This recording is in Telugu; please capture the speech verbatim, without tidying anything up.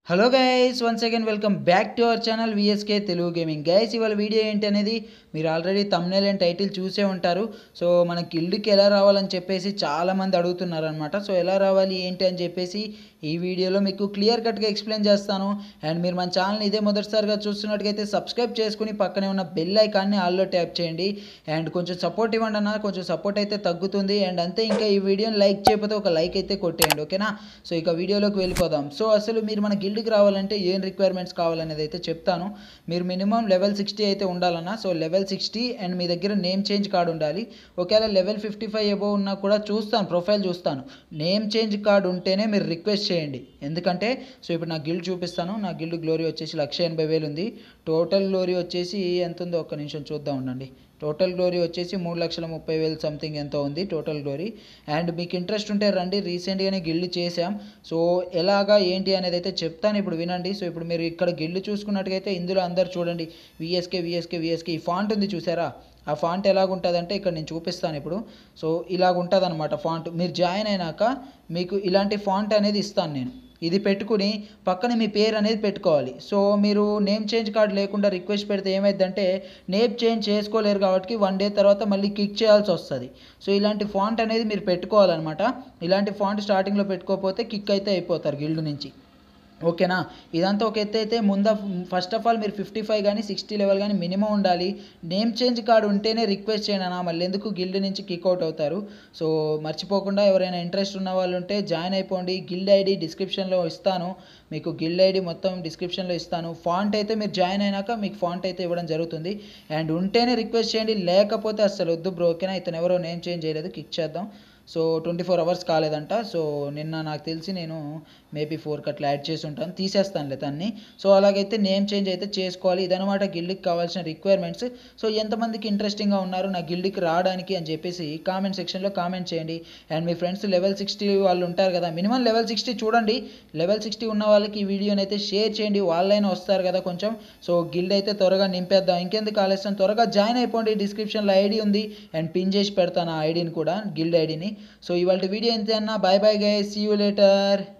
Hello guys once again welcome back to our channel VSK Telugu gaming. Guys ఇవాళ వీడియో ఏంటి అనేది మీరు ఆల్రెడీ థంబ్నెయిల్ అండ్ టైటిల్ చూసే ఉంటారు. సో మన గిల్డ్కి ఎలా రావాలని చెప్పేసి చాలామంది అడుగుతున్నారు అనమాట. సో ఎలా రావాలి ఏంటి అని చెప్పేసి ఈ వీడియోలో మీకు క్లియర్ కట్గా ఎక్స్ప్లెయిన్ చేస్తాను. అండ్ మీరు మన ఛానల్ ఇదే మొదటిసారిగా చూస్తున్నట్టుగైతే సబ్స్క్రైబ్ చేసుకుని పక్కనే ఉన్న బెల్ ఐకాన్ని ఆల్లో ట్యాప్ చేయండి. అండ్ కొంచెం సపోర్ట్ ఇవ్వండి అన్న, కొంచెం సపోర్ట్ అయితే తగ్గుతుంది. అండ్ అంతే, ఇంకా ఈ వీడియోని లైక్ చేయకపోతే ఒక లైక్ అయితే కొట్టేయండి, ఓకేనా? సో ఇక వీడియోలోకి వెళ్ళిపోదాం. సో అసలు మీరు మన గిల్డ్ కి రావాలంటే ఏం రిక్వైర్మెంట్స్ కావాలనేది అయితే చెప్తాను. మీరు మినిమం లెవెల్ సిక్స్టీ అయితే ఉండాలన్నా. సో లెవెల్ సిక్స్టీ అండ్ మీ దగ్గర నేమ్ చేంజ్ కార్డు ఉండాలి. ఒకవేళ లెవెల్ ఫిఫ్టీ ఫైవ్ అబోవ్ ఉన్నా కూడా చూస్తాను, ప్రొఫైల్ చూస్తాను. నేమ్ చేంజ్ కార్డు ఉంటేనే మీరు రిక్వెస్ట్ చేయండి. ఎందుకంటే సో ఇప్పుడు నా గిల్డ్ చూపిస్తాను. నా గిల్డ్ గ్లోరీ వచ్చేసి లక్ష ఎనభై వేలు ఉంది. టోటల్ గ్లోరీ వచ్చేసి ఎంత ఉందో ఒక్క నిమిషం చూద్దాం ఉండండి. టోటల్ గ్లోరీ వచ్చేసి మూడు లక్షల ముప్పై వేలు సంథింగ్ ఎంతో ఉంది టోటల్ గ్లోరీ. అండ్ మీకు ఇంట్రెస్ట్ ఉంటే రండి, రీసెంట్గానే గిల్డ్ చేసాం. సో ఎలాగా ఏంటి అనేది అయితే చెప్తాను, ఇప్పుడు వినండి. సో ఇప్పుడు మీరు ఇక్కడ గిల్డ్ చూసుకున్నట్టుగైతే ఇందులో అందరు చూడండి విఎస్కే విఎస్కే విఎస్కే ఈ ఫాంట్ ఉంది చూసారా? ఆ ఫాంట్ ఎలాగుంటుందంటే ఇక్కడ నేను చూపిస్తాను ఇప్పుడు. సో ఇలాగుంటుంది అనమాట ఫాంట్. మీరు జాయిన్ అయినాక మీకు ఇలాంటి ఫాంట్ అనేది ఇస్తాను నేను. ఇది పెట్టుకుని పక్కన మీ పేరు అనేది పెట్టుకోవాలి. సో మీరు నేమ్ చేంజ్ కార్డ్ లేకుండా రిక్వెస్ట్ పెడితే ఏమైందంటే నేమ్ చేంజ్ చేసుకోలేరు కాబట్టి వన్ డే తర్వాత మళ్ళీ కిక్ చేయాల్సి వస్తుంది. సో ఇలాంటి ఫాంట్ అనేది మీరు పెట్టుకోవాలన్నమాట. ఇలాంటి ఫాంట్ స్టార్టింగ్లో పెట్టుకోకపోతే కిక్ అయితే అయిపోతారు గిల్డ్ నుంచి, ఓకేనా? ఇదంతా ఒక ఎత్తు అయితే ముందు ఫస్ట్ ఆఫ్ ఆల్ మీరు ఫిఫ్టీ ఫైవ్ కానీ సిక్స్టీ లెవెల్ కానీ మినిమం ఉండాలి. నేమ్ చేంజ్ కార్డు ఉంటేనే రిక్వెస్ట్ చేయండి అన్న, మళ్ళీ ఎందుకు గిల్డ్ నుంచి కిక్అవుట్ అవుతారు. సో మర్చిపోకుండా ఎవరైనా ఇంట్రెస్ట్ ఉన్న వాళ్ళు ఉంటే జాయిన్ అయిపోండి. గిల్డ్ ఐడి డిస్క్రిప్షన్లో ఇస్తాను మీకు, గిల్డ్ ఐడి మొత్తం డిస్క్రిప్షన్లో ఇస్తాను. ఫాంట్ అయితే మీరు జాయిన్ అయినాక మీకు ఫాంట్ అయితే ఇవ్వడం జరుగుతుంది. అండ్ ఉంటేనే రిక్వెస్ట్ చేయండి, లేకపోతే అసలు వద్దు బ్రో, ఓకేనా? ఇతను ఎవరో నేమ్ చేంజ్ చేయలేదు, కిక్ చేద్దాం. సో ట్వంటీ ఫోర్ అవర్స్ కాలేదంట. సో నిన్న నాకు తెలిసి నేను మేబీ ఫోర్కి అట్లా యాడ్ చేసి ఉంటాను, తీసేస్తానులే దాన్ని. సో అలాగైతే నేమ్ చేంజ్ అయితే చేసుకోవాలి. ఇదనమాట గిల్డ్కి కావాల్సిన రిక్వైర్మెంట్స్. సో ఎంతమందికి ఇంట్రెస్టింగ్గా ఉన్నారు నా గిల్డ్కి రావడానికి అని చెప్పేసి కామెంట్ సెక్షన్లో కామెంట్ చేయండి. అండ్ మీ ఫ్రెండ్స్ లెవెల్ సిక్స్టీ వాళ్ళు ఉంటారు కదా, మినిమం లెవెల్ సిక్స్టీ చూడండి. లెవెల్ సిక్స్టీ ఉన్న వాళ్ళకి ఈ వీడియోని అయితే షేర్ చేయండి, వాళ్ళైనా వస్తారు కదా కొంచెం. సో గిల్డ్ అయితే త్వరగా నింపేద్దాం, ఇంకెందుకు ఆలస్యం, త్వరగా జాయిన్ అయిపోండి. డిస్క్రిప్షన్లో ఐడి ఉంది అండ్ పిన్ చేసి పెడతాను ఆ ఐడిని కూడా, గిల్డ్ ఐడిని. సో ఇవాళ వీడియో ఇంతే అన్న, bye bye guys, see you later.